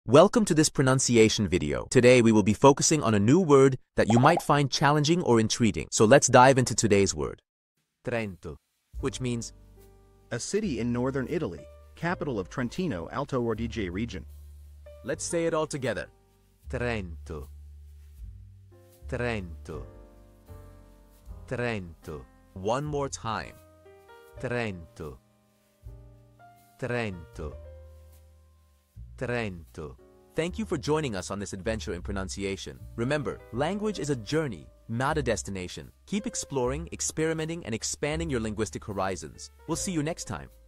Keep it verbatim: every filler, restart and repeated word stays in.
Welcome to this pronunciation video. Today we will be focusing on a new word that you might find challenging or intriguing. So let's dive into today's word. Trento, which means a city in northern Italy, capital of Trentino-Alto or Adige region. Let's say it all together. Trento. Trento. Trento. One more time. Trento. Trento. Trento. Thank you for joining us on this adventure in pronunciation. Remember, language is a journey, not a destination. Keep exploring, experimenting, and expanding your linguistic horizons. We'll see you next time.